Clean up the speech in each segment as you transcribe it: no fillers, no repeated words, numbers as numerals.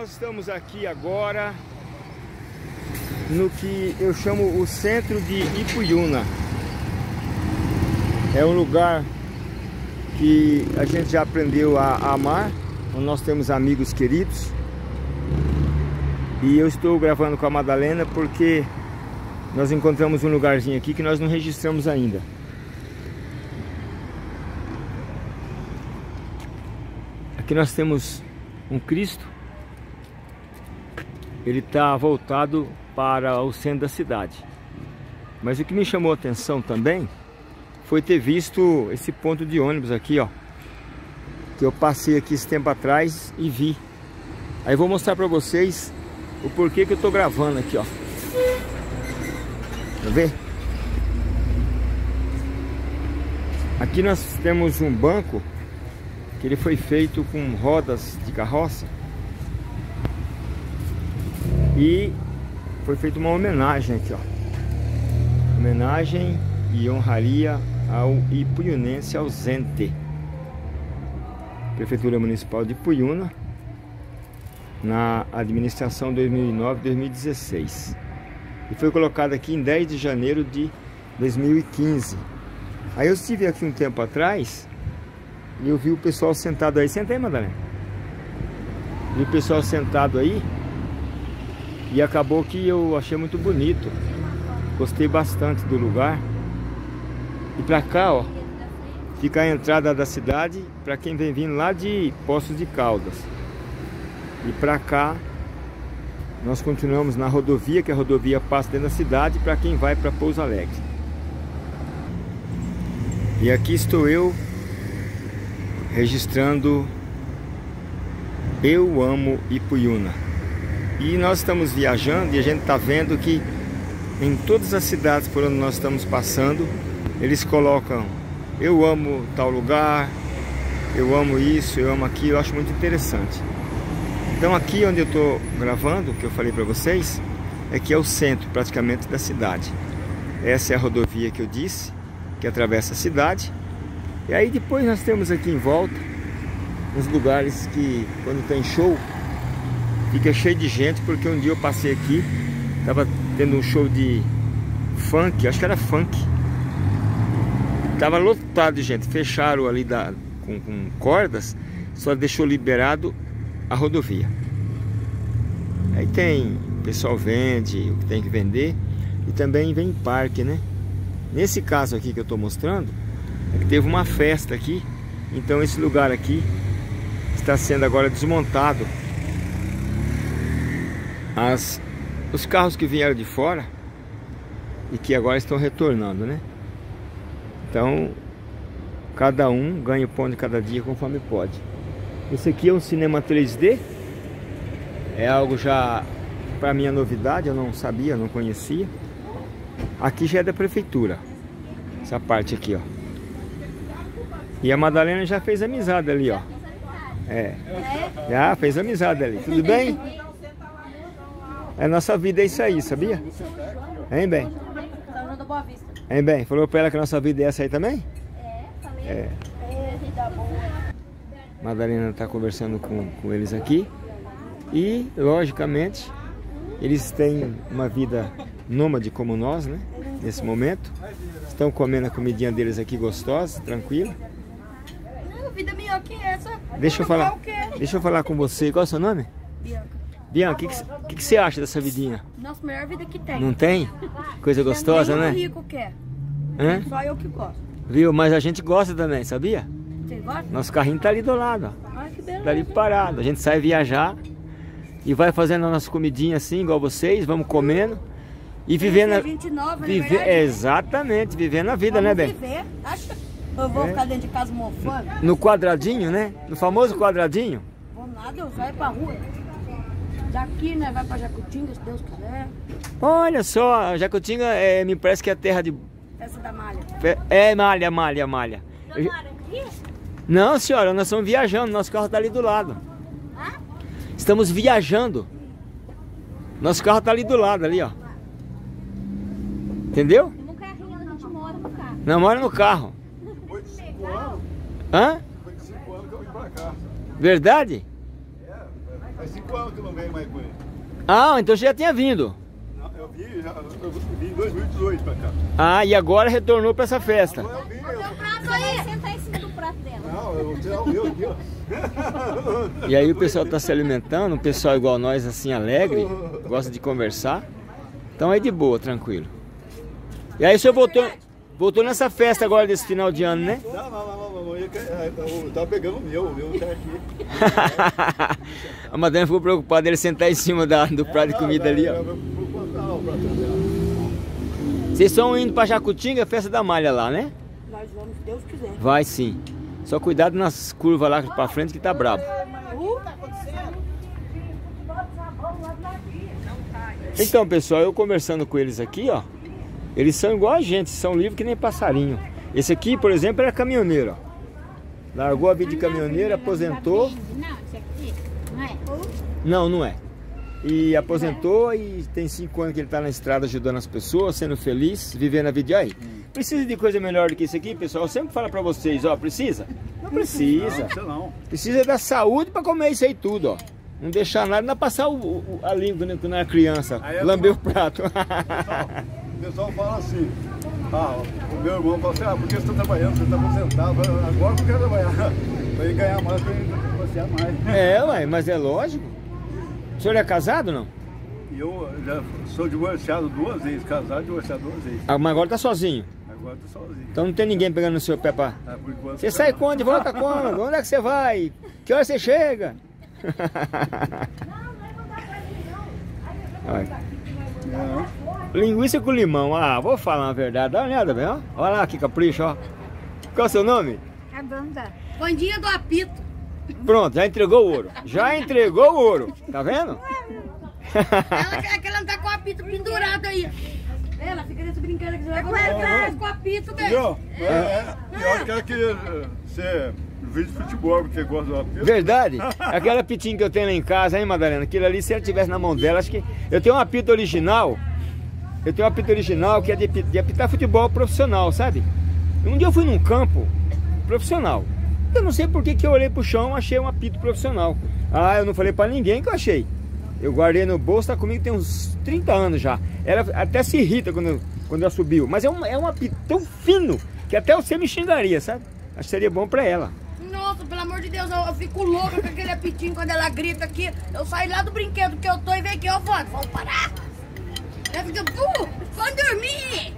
Nós estamos aqui agora no que eu chamo o centro de Ipuyuna. É um lugar que a gente já aprendeu a amar, onde nós temos amigos queridos. E eu estou gravando com a Madalena porque nós encontramos um lugarzinho aqui que nós não registramos ainda. Aqui nós temos um Cristo. Ele está voltado para o centro da cidade. Mas o que me chamou a atenção também foi ter visto esse ponto de ônibus aqui, ó, que eu passei aqui esse tempo atrás e vi. Aí eu vou mostrar para vocês o porquê que eu estou gravando aqui, ó. Tá vendo? Aqui nós temos um banco que ele foi feito com rodas de carroça e foi feita uma homenagem aqui, ó. Homenagem e honraria ao ipuyunense ausente. Prefeitura Municipal de Ipuyuna, na administração 2009-2016. E foi colocado aqui em 10 de janeiro de 2015. Aí eu estive aqui um tempo atrás e eu vi o pessoal sentado aí. Senta aí, Madalena. Vi o pessoal sentado aí e acabou que eu achei muito bonito. Gostei bastante do lugar. E pra cá, ó, fica a entrada da cidade para quem vem vindo lá de Poços de Caldas. E pra cá nós continuamos na rodovia, que a rodovia passa dentro da cidade para quem vai para Pouso Alegre. E aqui estou eu registrando Eu Amo Ipuyuna. E nós estamos viajando e a gente está vendo que em todas as cidades por onde nós estamos passando, eles colocam eu amo tal lugar, eu amo isso, eu amo aquilo. Eu acho muito interessante. Então aqui onde eu estou gravando, que eu falei para vocês, é que é o centro praticamente da cidade. Essa é a rodovia que eu disse, que atravessa a cidade. E aí depois nós temos aqui em volta uns lugares que quando tem show fica cheio de gente, porque um dia eu passei aqui, tava tendo um show de funk, acho que era funk. Tava lotado de gente, fecharam ali com cordas, só deixou liberado a rodovia. Aí tem, o pessoal vende o que tem que vender e também vem parque, né? Nesse caso aqui que eu tô mostrando, é que teve uma festa aqui, então esse lugar aqui está sendo agora desmontado. Os carros que vieram de fora e que agora estão retornando, né? Então cada um ganha o pão de cada dia conforme pode. Esse aqui é um cinema 3D. É algo já para mim é novidade, eu não sabia, não conhecia. Aqui já é da prefeitura, essa parte aqui, ó. E a Madalena já fez amizade ali, ó. Já fez amizade ali. Tudo bem? É, nossa vida é isso aí, sabia? Hein, bem? Hein, bem? Falou pra ela que a nossa vida é essa aí também? Falei. Madalena tá conversando com eles aqui. E, logicamente, eles têm uma vida nômade como nós, né? Nesse momento. Estão comendo a comidinha deles aqui gostosa, tranquila. Não, vida melhor que essa. Deixa eu falar com você. Qual é o seu nome? Bianca. Bianca, o que você acha dessa vidinha? Nossa, melhor vida que tem. Não tem? Coisa gostosa, né? Rico quer. Hã? Só eu que gosto. Viu? Mas a gente gosta também, sabia? Você gosta? Nosso carrinho tá ali do lado, ó. Ai, que beleza. Tá ali parado. A gente sai viajar e vai fazendo a nossa comidinha assim, igual vocês, vamos comendo e vivendo a 29, exatamente, vivendo a vida, né, bem? Viver. Acha que eu vou ficar dentro de casa mofando? No quadradinho, né? No famoso quadradinho. Vou nada, eu saio pra rua. Daqui, né, vai pra Jacutinga, se Deus quiser. Olha só, Jacutinga me parece que é terra de... Essa da malha. Malha. Não, senhora, nós estamos viajando, nosso carro tá ali do lado. Estamos viajando. Nosso carro tá ali do lado, ali, ó. Entendeu? No carrinho, a gente mora no carro. Não, mora no carro. Foi de 5 anos. Hã? Foi de 5 anos que eu vim pra cá. Verdade? Faz 5 anos que eu não venho mais com ele. Ah, então você já tinha vindo. Não, eu vim em 2018 pra cá. Ah, e agora retornou pra essa festa. Agora eu vim, Prato aí, sentar em cima do prato dela. Não, eu vou tirar o meu aqui, ó. E aí o pessoal tá se alimentando, um pessoal igual nós, assim, alegre, gosta de conversar. Então é de boa, tranquilo. E aí o senhor voltou nessa festa agora desse final de ano, né? Não, eu tava pegando o meu tá aqui. A madame ficou preocupada ele sentar em cima do prato de comida ali, ó. Vocês estão indo pra Jacutinga, festa da malha lá, né? Nós vamos, se Deus quiser. Vai sim. Só cuidado nas curvas lá pra frente que tá brabo. Então, pessoal, eu conversando com eles aqui, ó. Eles são igual a gente, são livres que nem passarinho. Esse aqui, por exemplo, era caminhoneiro, ó. Largou a vida de caminhoneiro, aposentou. Não, isso aqui não é? Não, não é. E aposentou e tem 5 anos que ele tá na estrada ajudando as pessoas, sendo feliz, vivendo a vida. Aí, precisa de coisa melhor do que isso aqui, pessoal? Eu sempre falo pra vocês, ó, precisa? Não precisa. Não. Precisa da saúde pra comer isso aí tudo, ó. Não deixar nada, não passar a língua quando era criança, lamber o prato. O pessoal fala assim, o meu irmão fala assim, por que você está trabalhando, você está aposentado, agora eu quero trabalhar, para ele ganhar mais, para ele passear mais. É, ué, mas é lógico. O senhor é casado ou não? Eu já sou divorciado 2 vezes, casado e divorciado 2 vezes. Ah, mas agora tá sozinho? Agora estou sozinho. Então não tem ninguém pegando no seu pé pra... Por enquanto, Você sai quando? De volta quando? Onde é que você vai? Que hora você chega? Olha. Linguiça com limão. Ah, vou falar uma verdade. Dá uma olhada, bem, ó. Olha lá que capricho, ó. Qual é o seu nome? Abanda. Bandinha do apito. Pronto, já entregou o ouro. Já entregou o ouro. Tá vendo? Ela não tá com o apito pendurado aí. Ela fica nesse brinquedo que você vai com o apito dele. eu acho que você vídeo de futebol, porque gosta do apito. Verdade? Aquele apitinho que eu tenho lá em casa, hein, Madalena? Aquilo ali, se ela tivesse na mão dela, acho que... Eu tenho um apito original. Eu tenho um apito original que é de apitar futebol profissional, sabe? Um dia eu fui num campo profissional. Eu não sei por que eu olhei pro chão e achei um apito profissional. Ah, eu não falei pra ninguém que eu achei. Eu guardei no bolso, tá comigo tem uns 30 anos já. Ela até se irrita quando ela subiu. Mas é um apito tão fino que até você me xingaria, sabe? Acho que seria bom pra ela. Nossa, pelo amor de Deus, eu fico louca com aquele apitinho quando ela grita aqui. Eu saio lá do brinquedo que eu tô e venho aqui, ó, vamos parar. Ela fica, vamos dormir.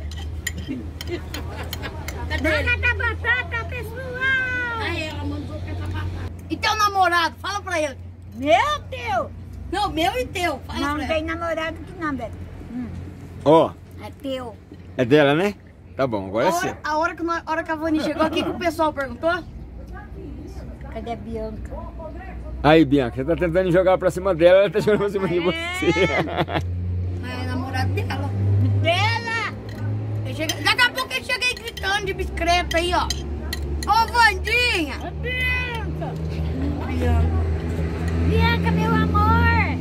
Dona da batata, pessoal! Aí ela mandou com essa batata. E teu namorado, fala pra ele. Meu teu. Não, meu e teu. Fala Não pra tem ele. namorado que não, Beto. Ó, É teu. é dela, né? Tá bom, agora é seu. A hora que a Vani chegou aqui, que o pessoal perguntou. Cadê a Bianca? Aí, Bianca, você tá tentando jogar pra cima dela, ela tá jogando pra cima de você. É namorado dela. Dela! Daqui a pouco ele chega aí gritando de bicicleta aí, ó. Ô, Vandinha! Bianca! Bianca, meu amor!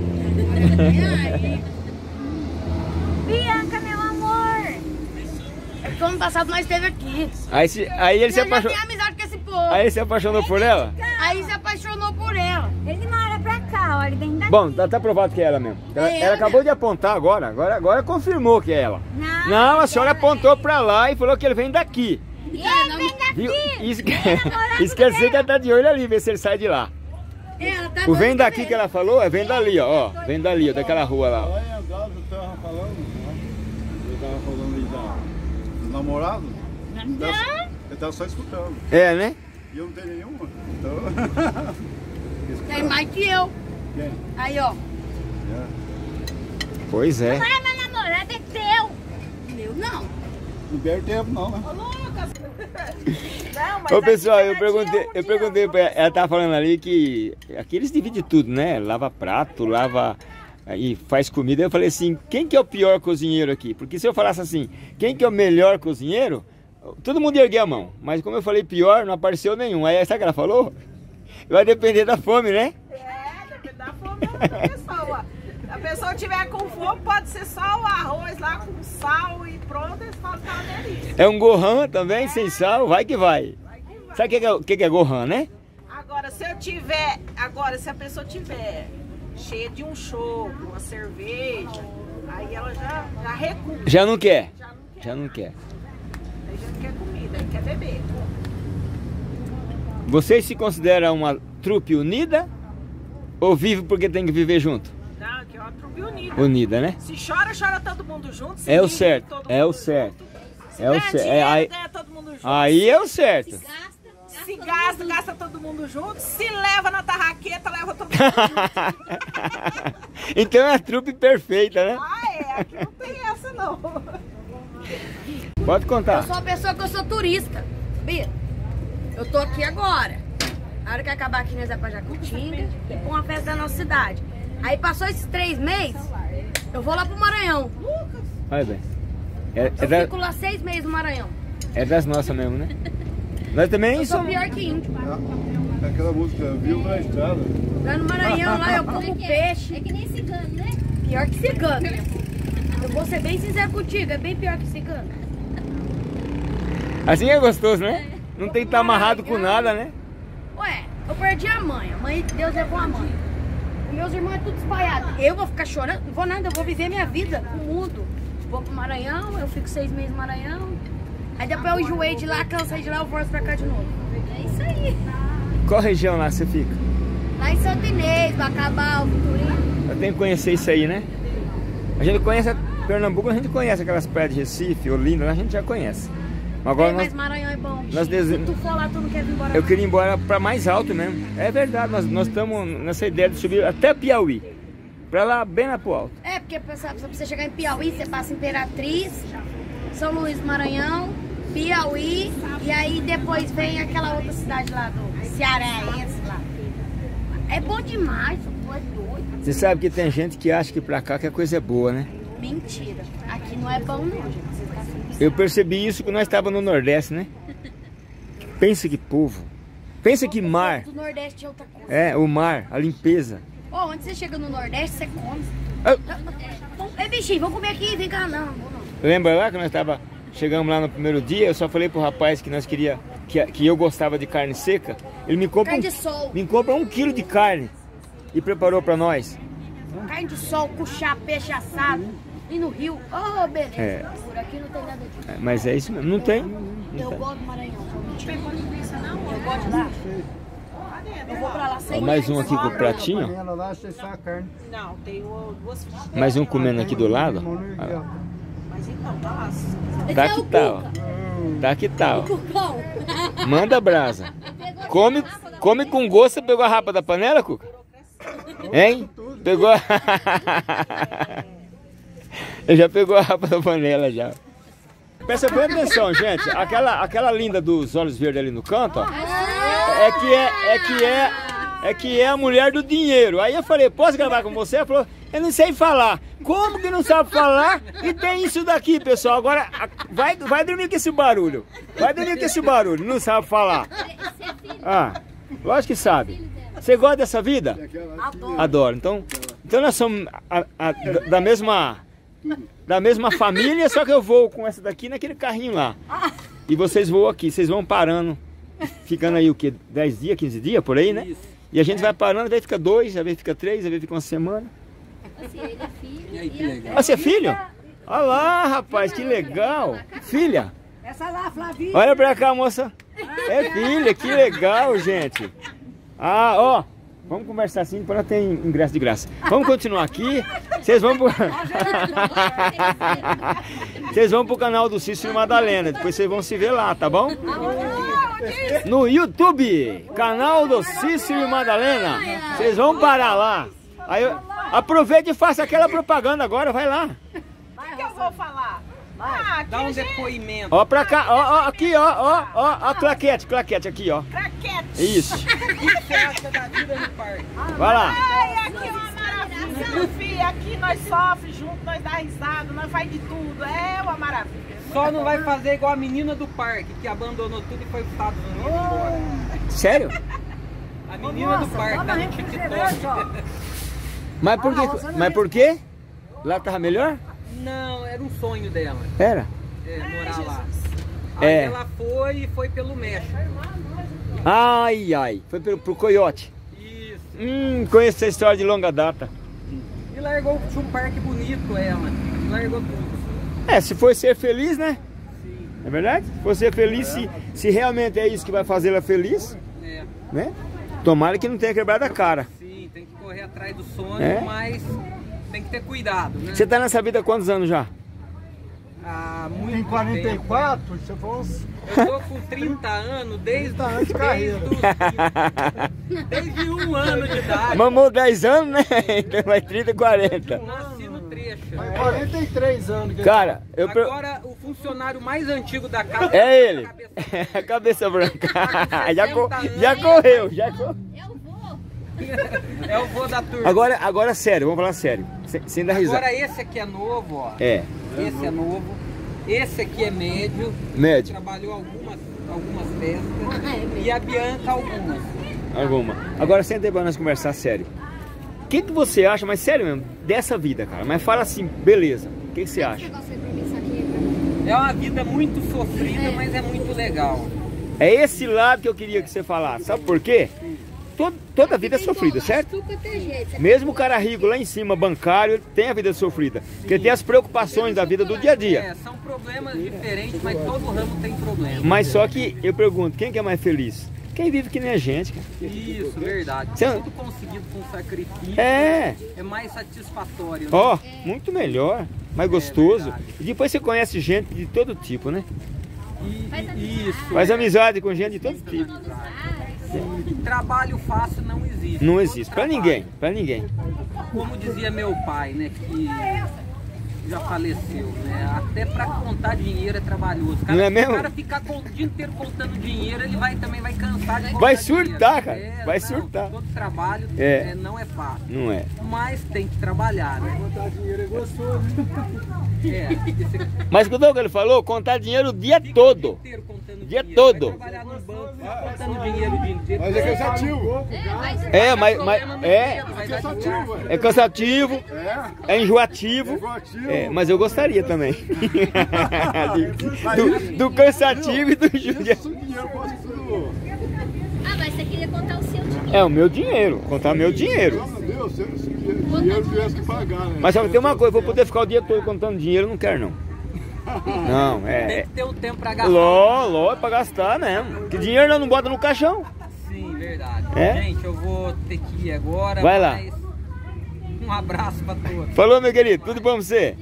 Bianca, meu amor! Porque ano passado nós esteve aqui. Aí ele se Ele já apaixonou. tem amizade com esse povo. Aí ele se apaixonou por ela? Aí se apaixonou por ela. Ele mora pra cá, ó, ele vem daqui. Bom, tá provado que é ela mesmo. Ela acabou de apontar agora confirmou que é ela. Não, a senhora apontou pra lá e falou que ele vem daqui. E ele vem daqui! Viu? Isso quer dizer que ela tá de olho ali, ver se ele sai de lá. Ela tá O vem doida daqui também. que ela falou, vem dali, ó. Vem dali, ó, daquela rua lá. Ó. Lá em Andrade eu tava falando, eu tava falando aí dos namorados, eu tava só escutando. É, né? E eu não tenho nenhuma, então... Tem mais que eu. Quem? Aí, ó. Pois é. Ai, meu namorado é teu! Meu não. Não perde tempo não, né? Ô pessoal, eu perguntei pra ela, ela tava falando ali que aqui eles dividem tudo, né? Lava prato, lava e faz comida. Eu falei assim, quem que é o pior cozinheiro aqui? Porque se eu falasse assim, quem que é o melhor cozinheiro, todo mundo ia erguer a mão. Mas como eu falei pior, não apareceu nenhum. Aí sabe o que ela falou? Vai depender da fome, né? Depende da fome da pessoa. Se a pessoa tiver com fome, pode ser só o arroz lá com sal e pronto, eles falam que tá uma delícia. É um gohan também, sem sal, vai que vai. Sabe o que é gohan, né? Agora, se eu tiver, agora, se a pessoa tiver cheia de um chopp, uma cerveja, aí ela já recua. Já não quer? Já não quer. Aí já não quer comida, aí quer beber. Vocês se consideram uma trupe unida? Ou vive porque tem que viver junto? Não, que é uma trupe unida. Unida, né? Se chora, chora todo mundo junto. Se É o ri, certo, todo é o mundo certo. junto. Se É o ganha certo. dinheiro, Aí, ganha todo mundo junto. aí é o certo. Se gasta, gasta todo mundo junto. Se leva na tarraqueta, leva todo mundo junto. Então é a trupe perfeita, né? Ah, é. Aqui não tem essa, não. Pode Eu contar. sou uma pessoa que eu sou turista, sabia? Eu tô aqui agora. Na hora que acabar aqui, nós vamos pra Jacutinga e pra uma festa da nossa cidade. Aí passou esses 3 meses, eu vou lá pro Maranhão. Olha bem. Eu fico lá 6 meses no Maranhão. É das nossas mesmo, né? Nós também Eu sou somos. pior que índio. É aquela música, Vivo na Estrada. Lá no Maranhão, lá eu como peixe. É que nem cigano, né? Pior que cigano. Eu vou ser bem sincero contigo, é bem pior que cigano. Assim é gostoso, né? Não tem que estar amarrado com nada, né? Ué, eu perdi a mãe Deus levou a mãe. Os meus irmãos é tudo espalhado. Eu vou ficar chorando? Não vou nada, eu vou viver minha vida no mundo. Vou pro Maranhão, eu fico 6 meses no Maranhão. Aí depois eu enjoei de lá, cansei de lá, eu volto pra cá de novo. É isso aí. Qual região lá você fica? Lá em Santo Inês, Bacabal, Futurino. Eu tenho que conhecer isso aí, né? A gente conhece Pernambuco, a gente conhece aquelas praias de Recife, Olinda, lá a gente já conhece. Agora Mas Maranhão é bom. nós Se tu for lá, tu não quer vir embora. eu queria ir embora para mais alto mesmo. É verdade, nós estamos nessa ideia de subir até Piauí. Pra lá, bem lá pro alto. É, porque pra você chegar em Piauí, você passa Imperatriz, São Luís do Maranhão, Piauí, e aí depois vem aquela outra cidade lá do Cearense lá. É bom demais, tu é doido. Você sabe que tem gente que acha que pra cá que a coisa é boa, né? Mentira. Aqui não é bom não, gente. Vocês tá sendo Eu percebi isso quando nós estávamos no Nordeste, né? Pensa que povo. Pensa que mar. do Nordeste é outra coisa. É, o mar, a limpeza. Ó, onde você chega no Nordeste, você come. Ah, Ei, bichinho, vamos comer aqui, vem cá, não. Vou não. lembra lá que nós chegamos lá no primeiro dia, eu só falei pro rapaz que nós queria que eu gostava de carne seca. Ele me compra Carne de sol. me compra 1 quilo de carne e preparou pra nós. Carne de sol, cuchá, peixe assado. E no Rio, oh, beleza. É. Por aqui não tem nada disso. É, mas é isso mesmo, não tem. Eu gosto do Maranhão. Eu gosto de lá. Eu vou pra lá sem Ó, mais um aqui com o pratinho, ó. Ela lá, você só a carne. Não, tem duas fichas. Mais um comendo aqui do lado. Mas então, tá lá. Tá que tal? Tá que tal? Cucão. Manda brasa. Come com gosto. Você pegou a rapa da panela, Cuca? Hein? Pegou a... Ele já pegou a rapa da panela já. Presta bem atenção, gente. Aquela linda dos olhos verdes ali no canto, ó. É que é a mulher do dinheiro. Aí eu falei, posso gravar com você? Ela falou, eu não sei falar. Como que não sabe falar? E tem isso daqui, pessoal. Agora vai dormir com esse barulho. Vai dormir com esse barulho. Não sabe falar. Ah, lógico que sabe. Você gosta dessa vida? Adoro. Então nós somos da mesma família, só que eu vou com essa daqui naquele carrinho lá. E vocês voam aqui, vocês vão parando. Ficando aí o quê? 10 dias, 15 dias, por aí, né? Isso. E a gente vai parando, às vezes fica 2, às vezes fica 3, às vezes fica uma semana. Assim, ele é filho. E aí, que legal. Ah, você é filho? Olha lá, rapaz, que legal. Filha? Essa lá, Flavinha. Olha pra cá, moça. É filha, que legal, gente. Ah, ó. Vamos conversar assim, para ter ingresso de graça. Vamos continuar aqui. Vocês vão pro canal do Cícero e Madalena. Depois vocês vão se ver lá, tá bom? No YouTube, canal do Cícero e Madalena. Vocês vão parar lá. Aí aproveite e faça aquela propaganda agora, vai lá. O que eu vou falar? Ah, Dá um aqui, gente, depoimento. Ó pra cá, ó, aqui, ó, a claquete aqui, ó. craquete. Isso. Festa da vida no parque. Vai lá. Ai, aqui é uma maravilha, filho. Aqui nós sofremos junto, nós dá risada, nós faz de tudo. É uma maravilha. Só não vai fazer igual a menina do parque, que abandonou tudo e foi para os Estados Unidos embora. Sério? A menina do parque tá no TikTok. Mas por quê? Lá tava melhor? Não, era um sonho dela. Era. Morar lá. Aí É. ela foi pelo México. Ai, ai. Foi pro coiote. Isso. Conheço essa história de longa data. E largou, tinha um parque bonito ela. Largou tudo. Se for ser feliz, né? Sim. É verdade? Se for ser feliz, se realmente é isso que vai fazer ela feliz, É. né? Tomara que não tenha quebrado a cara. Sim, tem que correr atrás do sonho, É? mas tem que ter cuidado, né? Você tá nessa vida há quantos anos já? Há muito Tem 44, você falou uns... tempo. Eu tô com 30 anos desde 30 anos de carreira. Desde 1 ano de idade. Mamou 10 anos, né? Então vai 30, 40. Nasci no trecho. Faz 43 anos que Cara, Agora o funcionário mais antigo da casa é ele. cabeça- A cabeça branca. Tá Já, com 60 já anos. correu, já correu. Eu vou. É o vô da turma. Agora sério, vamos falar sério. Sem dar risada. Agora esse aqui é novo, ó. É, Esse é novo. Esse aqui é médio. médio. Trabalhou algumas festas. E a Bianca algumas. Alguma. Agora senta aí pra nós conversar sério. O que você acha, mas sério mesmo, dessa vida, cara? Mas fala assim, beleza. O que você acha? É uma vida muito sofrida, mas é muito legal. É esse lado que eu queria que você falasse. Sabe por quê? Toda vida é sofrida, certo? Mesmo o cara rico lá em cima, bancário, ele tem a vida sofrida. Porque tem as preocupações da vida do dia a dia. São problemas diferentes, mas todo ramo tem problema. Mas só que eu pergunto, quem que é mais feliz? Quem vive que nem a gente, cara. Isso, verdade. Você- Tudo conseguido com sacrifício É. é mais satisfatório. Né? Ó, muito melhor, mais gostoso. verdade. E depois você conhece gente de todo tipo, né? Isso. Faz amizade com gente de todo tipo. Trabalho fácil não existe. Não Todo existe, pra trabalho, ninguém, pra ninguém. Como dizia meu pai, né, que já faleceu, né? Até pra contar dinheiro é trabalhoso. Cara, Não é se mesmo? o cara ficar o dia inteiro contando dinheiro, ele também vai cansar de contar Vai surtar, dinheiro. cara. Vai surtar. Todo trabalho É. não é fácil. Não é. Mas tem que trabalhar, né? contar dinheiro é gostoso. Mas escutou o que ele falou? Contar dinheiro o dia todo. Inteiro contando Dia dinheiro. todo. Vai trabalhar no banco, contando dinheiro o dia inteiro. Mas é cansativo. É, mas Vai dar Cansativo, é cansativo, é enjoativo. Mas eu gostaria também. do cansativo e do enjoativo. Isso dinheiro pode tudo. Ah, mas você queria contar o seu dinheiro. É o meu dinheiro, contar meu dinheiro. Meu Deus, se dinheiro tivesse que pagar, né? Mas só que tem uma coisa, vou poder ficar o dia todo contando dinheiro, não quero não. Não, Tem é. que ter um tempo pra gastar. Ló, é pra gastar mesmo. Que dinheiro nós não bota no caixão. Sim, verdade. É? Gente, eu vou ter que ir agora. Vai lá. mas um abraço pra todos. Falou, meu querido, tudo bom pra você?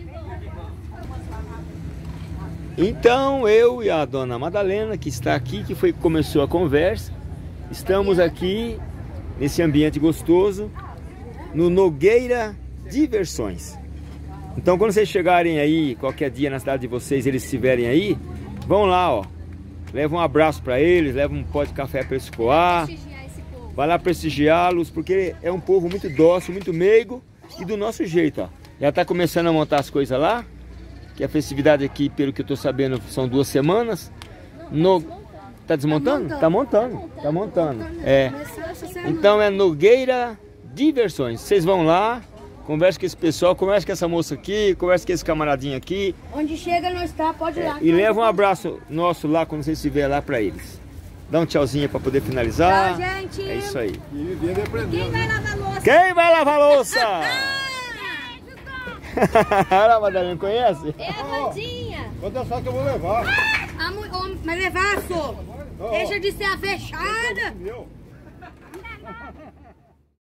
Então, eu e a dona Madalena, que está aqui, que foi que começou a conversa, estamos aqui nesse ambiente gostoso, no Nogueira Diversões. Então, quando vocês chegarem aí, qualquer dia na cidade de vocês, eles estiverem aí, vão lá, ó. Leva um abraço para eles, leva um pó de café para eles coar. Prestigiar esse povo. Vai lá prestigiá-los, porque é um povo muito dócil, muito meigo e do nosso jeito, ó. Já está começando a montar as coisas lá, que a festividade aqui, pelo que eu estou sabendo, são 2 semanas. Tá desmontando? Tá montando. Tá montando. É. Então é Nogueira Diversões. Vocês vão lá, conversa com esse pessoal, conversa com essa moça aqui, conversa com esse camaradinho aqui. Onde chega, nós tá, pode ir lá. E leva um abraço nosso lá quando você estiver lá para eles. Dá um tchauzinho para poder finalizar. Tchau, gente. É isso aí. E viver aprendendo. Vai lavar a louça. Quem vai lavar a louça? Olha a Madalena, conhece? É a Vandinha. Quanto só que eu vou levar? Mas levar, só. Deixa de ser a fechada. Meu.